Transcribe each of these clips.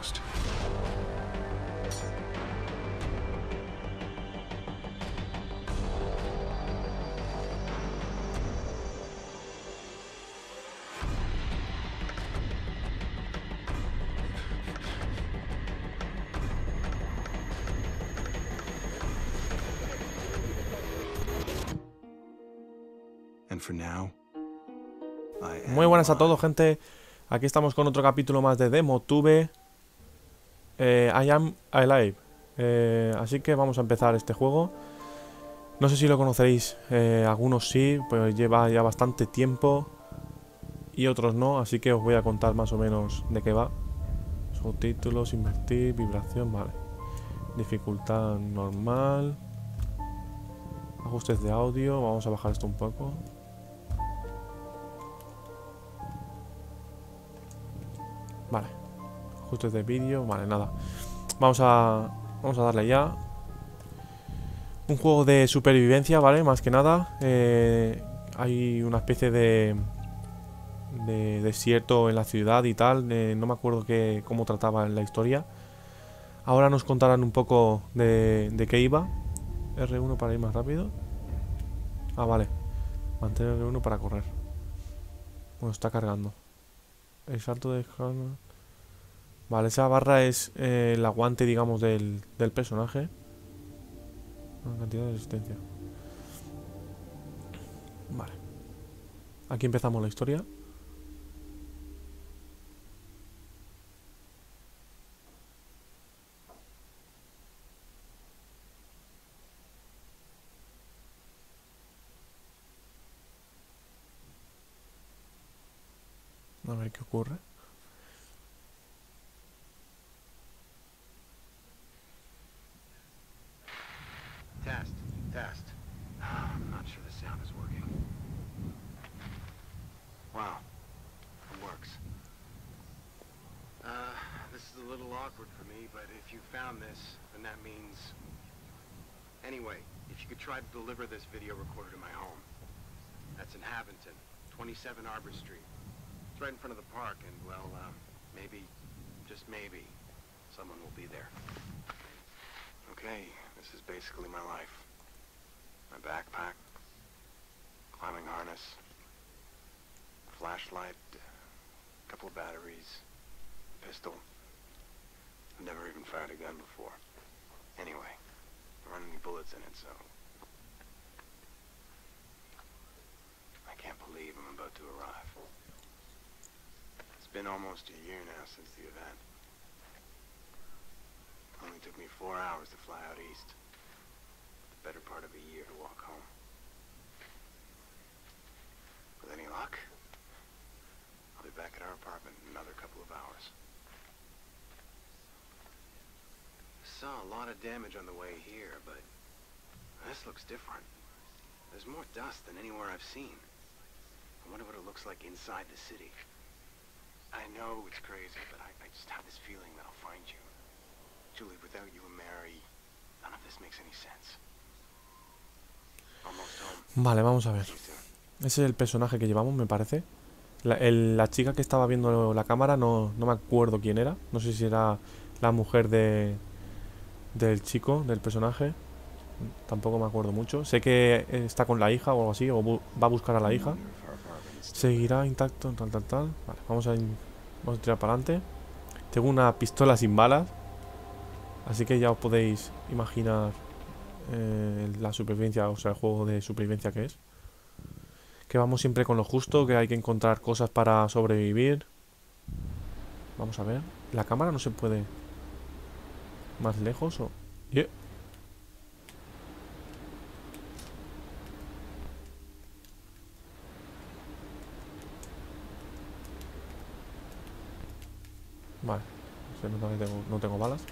Ghost. And for now, Muy buenas a todos, gente. Aquí estamos con otro capítulo más de DemoTube. I Am Alive. Así que vamos a empezar este juego. No sé si lo conoceréis, algunos sí, pues lleva ya bastante tiempo y otros no, así que os voy a contar más o menos de qué va. Subtítulos, invertir, vibración, vale. Dificultad normal. Ajustes de audio, vamos a bajar esto un poco. Vale. Ajustes de vídeo, vale, nada. Vamos a darle ya. Un juego de supervivencia, ¿vale? Más que nada. Hay una especie de desierto en la ciudad y tal. No me acuerdo cómo trataba la historia. Ahora nos contarán un poco de qué iba. R1 para ir más rápido. Ah, vale. Mantener R1 para correr. Bueno, está cargando. El salto de... Vale, esa barra es el aguante, digamos, del personaje. Una cantidad de resistencia. Vale. Aquí empezamos la historia. A ver qué ocurre. Test. I'm not sure the sound is working. Wow. It works. This is a little awkward for me, but if you found this, then that means... Anyway, if you could try to deliver this video recorder to my home. That's in Haventon, 27 Arbor Street. It's right in front of the park, and, well, maybe, just maybe, someone will be there. Okay, this is basically my life. My backpack, climbing harness, flashlight, a couple of batteries, pistol. I've never even fired a gun before. Anyway, there aren't any bullets in it, so... I can't believe I'm about to arrive. It's been almost a year now since the event. It only took me 4 hours to fly out east. The better part of a year to walk home. With any luck, I'll be back at our apartment in another couple of hours. I saw a lot of damage on the way here, but this looks different. There's more dust than anywhere I've seen. I wonder what it looks like inside the city. I know it's crazy, but I just have this feeling that I'll find you. Julie, without you and Mary, none of this makes any sense. Almost home. Vale, vamos a ver. See you soon. Ese es el personaje que llevamos, me parece. La chica que estaba viendo la cámara, no me acuerdo quién era. No sé si era la mujer del chico, del personaje. Tampoco me acuerdo mucho. Sé que está con la hija o algo así, o va a buscar a la hija. Seguirá intacto, tal. Vale, vamos a tirar para adelante. Tengo una pistola sin balas. Así que ya os podéis imaginar la supervivencia, o sea, el juego de supervivencia que es. Que vamos siempre con lo justo, que hay que encontrar cosas para sobrevivir. Vamos a ver. ¿La cámara no se puede más lejos o...? Yeah. Vale. Se nota que no tengo balas.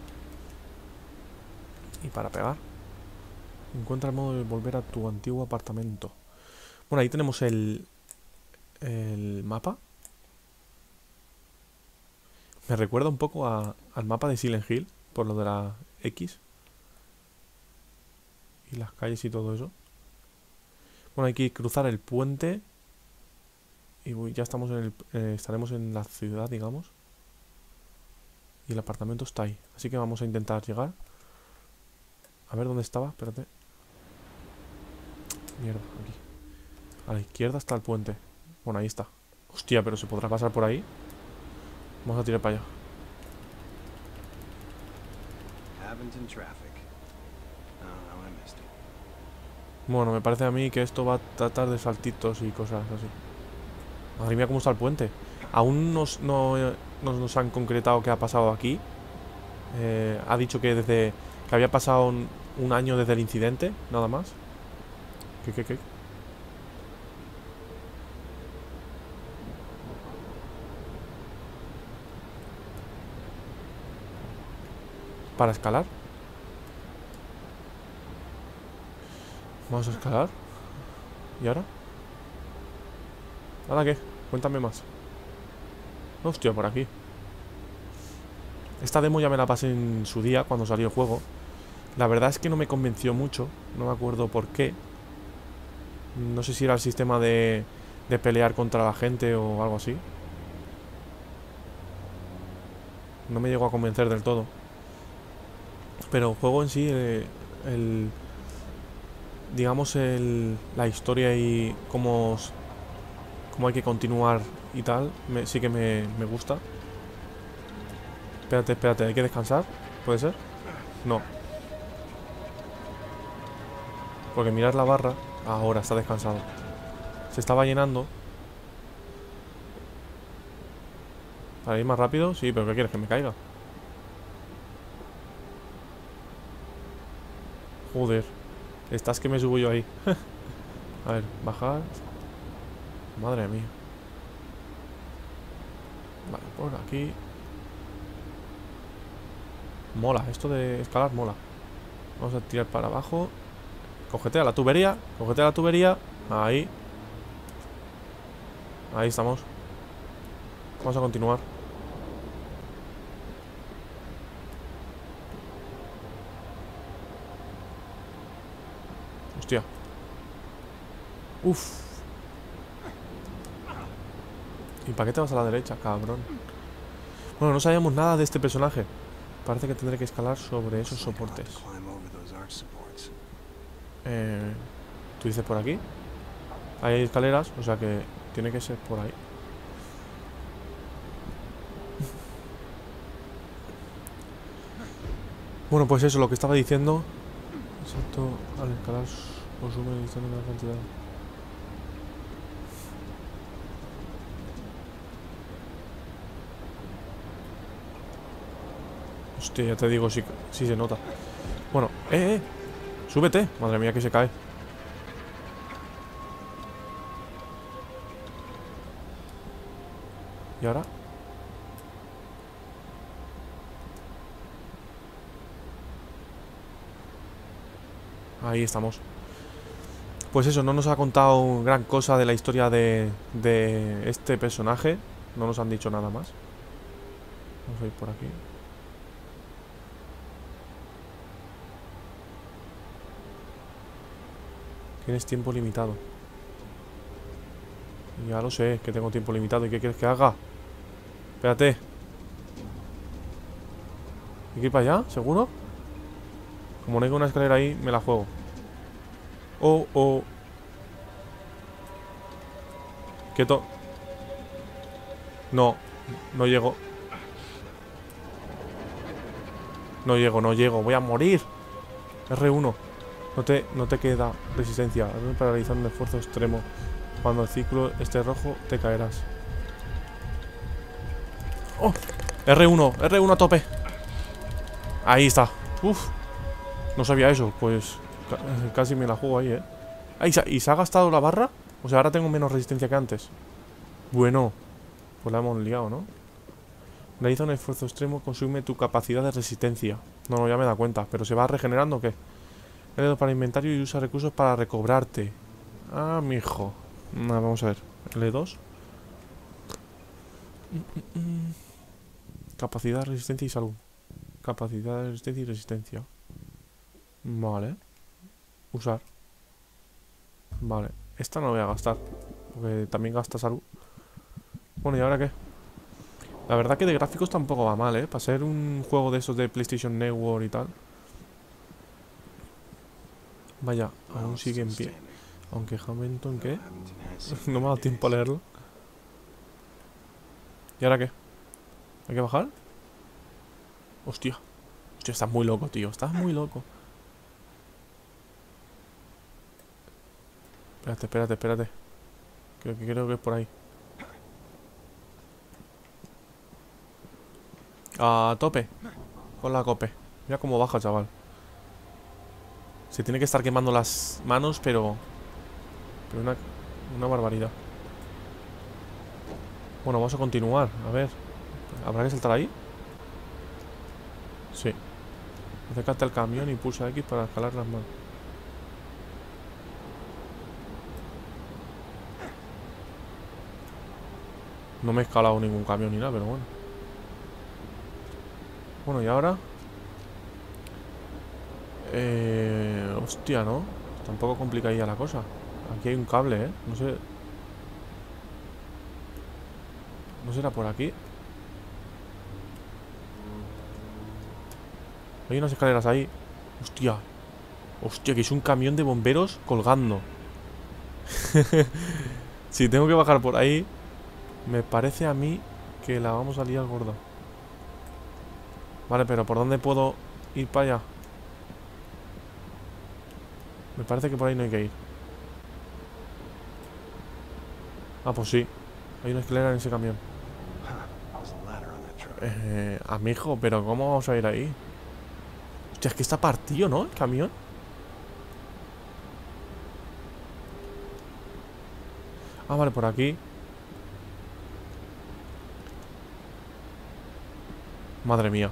Y para pegar. Encuentra el modo de volver a tu antiguo apartamento. Bueno, ahí tenemos el mapa. Me recuerda un poco al mapa de Silent Hill, por lo de la X. Y las calles y todo eso. Bueno, hay que cruzar el puente. Y ya estamos estaremos en la ciudad, digamos. Y el apartamento está ahí. Así que vamos a intentar llegar. A ver dónde estaba, espérate. Mierda, aquí. A la izquierda está el puente. Bueno, ahí está. Hostia, pero ¿se podrá pasar por ahí? Vamos a tirar para allá. Haventon traffic. Oh, I missed it. Bueno, me parece a mí que esto va a tratar de saltitos y cosas así. Madre mía, cómo está el puente. Aún no nos han concretado qué ha pasado aquí. Ha dicho que desde que había pasado un año desde el incidente, nada más. ¿Qué? ¿Para escalar? Vamos a escalar. ¿Y ahora? ¿Ahora qué? Cuéntame más. Hostia, por aquí. Esta demo ya me la pasé en su día, cuando salió el juego. La verdad es que no me convenció mucho. No me acuerdo por qué. No sé si era el sistema de pelear contra la gente o algo así. No me llegó a convencer del todo. Pero el juego en sí, digamos, la historia y cómo hay que continuar y tal, sí que me gusta. Espérate, ¿hay que descansar? ¿Puede ser? No. Porque mirar la barra. Ahora está descansado. Se estaba llenando. ¿Para ir más rápido? Sí, pero ¿qué quieres? ¿Que me caiga? Joder. Estás que me subo yo ahí. A ver, bajar. Madre mía. Vale, por aquí. Mola, esto de escalar mola. Vamos a tirar para abajo. Cogetea la tubería. Cogetea la tubería. Ahí. Ahí estamos. Vamos a continuar. Hostia. Uf. ¿Y para qué te vas a la derecha, cabrón? Bueno, no sabíamos nada de este personaje. Parece que tendré que escalar sobre esos soportes. ¿Tú dices por aquí? Hay escaleras, o sea que tiene que ser por ahí. Bueno, pues eso, lo que estaba diciendo. Exacto, al escalar consume una cantidad. Hostia, ya te digo, sí se nota. Bueno, súbete. Madre mía, que se cae. ¿Y ahora? Ahí estamos. Pues eso, no nos ha contado gran cosa de la historia de este personaje. No nos han dicho nada más. Vamos a ir por aquí. Tienes tiempo limitado. Ya lo sé, que tengo tiempo limitado. ¿Y qué quieres que haga? Espérate. ¿Hay que ir para allá? ¿Seguro? Como no hay una escalera ahí, me la juego. Oh. Quieto. No llego. No llego. Voy a morir. R1. No te queda resistencia. Para realizar un esfuerzo extremo. Cuando el ciclo esté rojo, te caerás. ¡Oh! R1 a tope. Ahí está. Uf. No sabía eso. Pues casi me la juego ahí, ¿Y se ha gastado la barra? O sea, ahora tengo menos resistencia que antes. Bueno. Pues la hemos liado, ¿no? Realiza un esfuerzo extremo, consume tu capacidad de resistencia. No, ya me da cuenta. ¿Pero se va regenerando o qué? L2 para inventario y usa recursos para recobrarte. Ah, mijo. Vamos a ver. L2. Capacidad, resistencia y salud. Capacidad, resistencia y resistencia. Vale. Usar. Vale. Esta no la voy a gastar, porque también gasta salud. Bueno, ¿y ahora qué? La verdad que de gráficos tampoco va mal, ¿eh? Para ser un juego de esos de PlayStation Network y tal. Vaya, aún sigue en pie. Aunque Hamilton, ¿qué? No me ha dado tiempo a leerlo. ¿Y ahora qué? ¿Hay que bajar? Hostia. Hostia, estás muy loco, tío. Estás muy loco. Espérate, espérate, espérate. Creo que es por ahí. A tope. Con la cope. Mira cómo baja, chaval. Se tiene que estar quemando las manos, pero una barbaridad. Bueno, vamos a continuar. A ver. ¿Habrá que saltar ahí? Sí. Acércate al camión y pulsa X para escalar las manos. No me he escalado ningún camión ni nada, pero bueno. Bueno, ¿y ahora? Hostia, ¿no? Tampoco complicaría la cosa. Aquí hay un cable, ¿eh? No sé. ¿No será por aquí? Hay unas escaleras ahí. Hostia. Hostia, que es un camión de bomberos colgando. Si tengo que bajar por ahí, me parece a mí que la vamos a liar gorda. Vale, pero ¿por dónde puedo ir para allá? Me parece que por ahí no hay que ir. Ah, pues sí. Hay una escalera en ese camión. Amigo, pero ¿cómo vamos a ir ahí? Hostia, es que está partido, ¿no? El camión. Ah, vale, por aquí. Madre mía.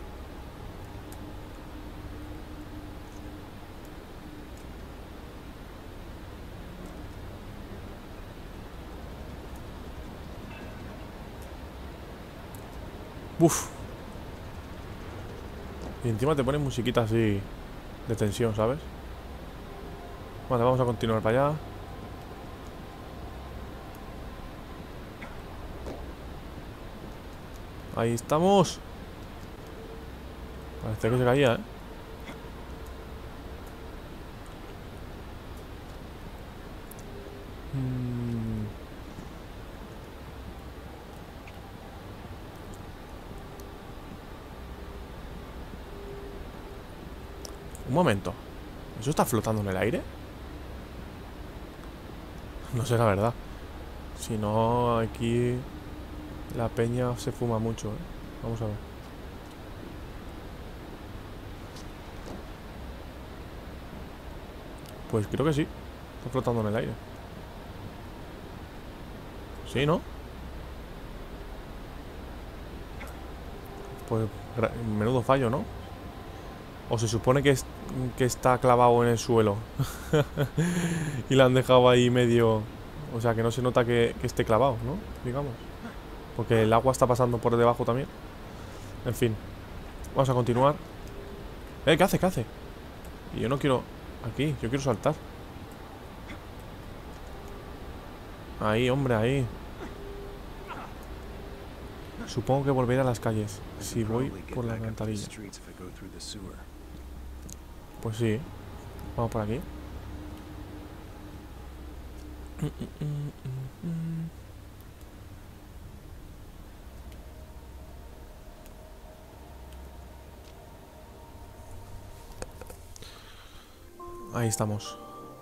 Uf. Y encima te ponen musiquita así de tensión, ¿sabes? Vale, vamos a continuar para allá. Ahí estamos. Parece que se caía, ¿eh? Un momento. ¿Eso está flotando en el aire? No sé la verdad. Si no, aquí la peña se fuma mucho, ¿eh? Vamos a ver. Pues creo que sí. Está flotando en el aire. Sí, ¿no? Pues menudo fallo, ¿no? O se supone que está clavado en el suelo. Y la han dejado ahí medio... O sea, que no se nota que esté clavado, ¿no? Digamos. Porque el agua está pasando por debajo también. En fin. Vamos a continuar. ¿Qué hace? ¿Qué hace? Y yo no quiero... Aquí, yo quiero saltar. Ahí, hombre, ahí. Supongo que volveré a las calles. Si voy por la alcantarilla. Pues sí. Vamos por aquí. Ahí estamos.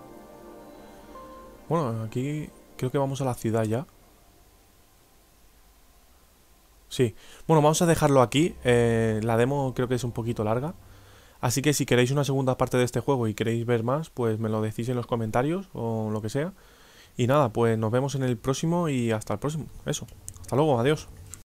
Bueno, aquí creo que vamos a la ciudad ya. Sí. Bueno, vamos a dejarlo aquí. La demo creo que es un poquito larga. Así que si queréis una segunda parte de este juego y queréis ver más, pues me lo decís en los comentarios o lo que sea. Y nada, pues nos vemos en el próximo y hasta el próximo. Eso. Hasta luego, adiós.